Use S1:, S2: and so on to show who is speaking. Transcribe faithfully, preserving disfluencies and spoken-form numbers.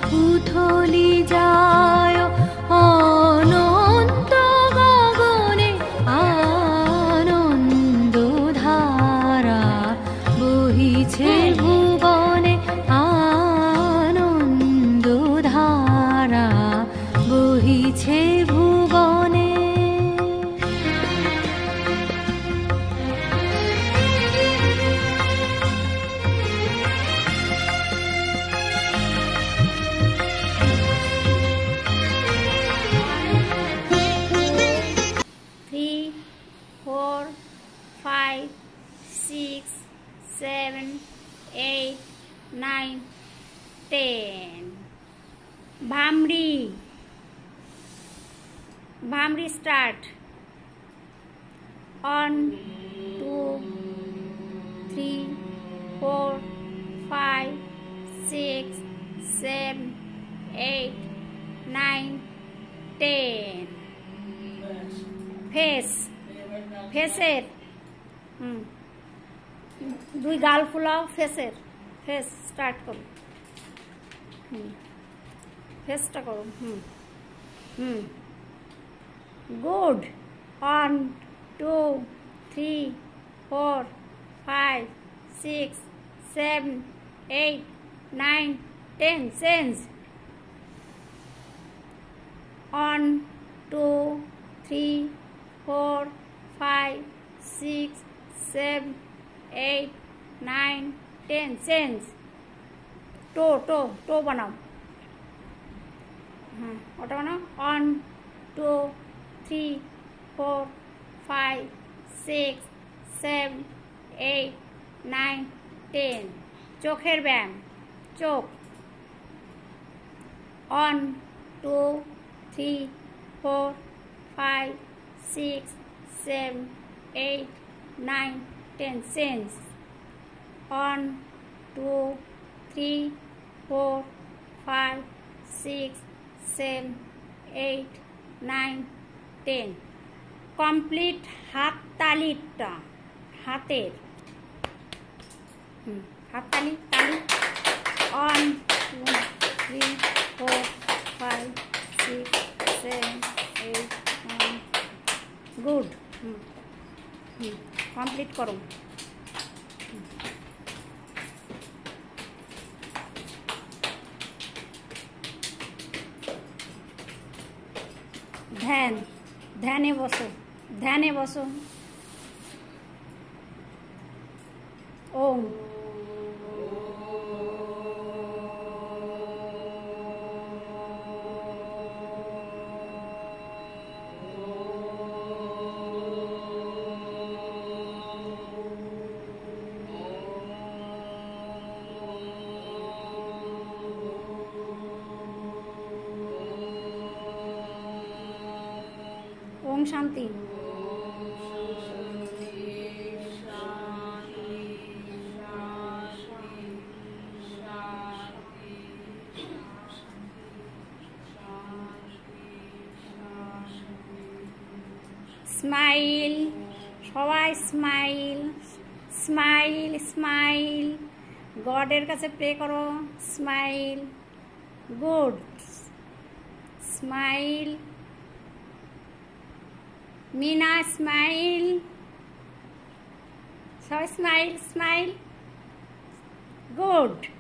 S1: উথলি যায় অনন্ত গগনে, আনন্দ ধারা বহিছে ভুবনে, আনন্দ ধারা বহিছে ভুবনে।
S2: Three, four, five, six, seven, eight, nine, ten. Bhamri. Bhamri start. One, two, three, four, five, six, seven, eight, nine, ten. Face, ফেসের হুম দুই গাল ফুলাও, ফেসের ফেস স্টার্ট করো। হুম ফেসটা করো। হুম হুম good. One two three four five six seven eight nine ten. Change. One two three four, five, six, seven, eight, nine, ten. Change. To, to, to banao. हाँ, ओटा बनाओ। One, two, three, four, five, six, seven, eight, nine, ten. চোখের ব্যায়াম। চোখ। One, two, three, four, five, six, seven, eight, nine, ten. Change. One, two, three, four, five, six, seven, eight, nine, ten. Complete হাত তালিটা। হাতের হুম হাত তালি তালি। One, two, three, four, five, six, seven, eight, nine. Good. হুম হুম complete করো। ধ্যান, ধ্যানে বসো, ধ্যানে বসো। ওম। ओम शांति। स्माइल, সবাই স্মাইল, স্মাইল, স্মাইল। গডের কাছে প্রে করো। Smile. Good. Smile. Meena smile. सबाई स्माइल, स्माइल। गुड।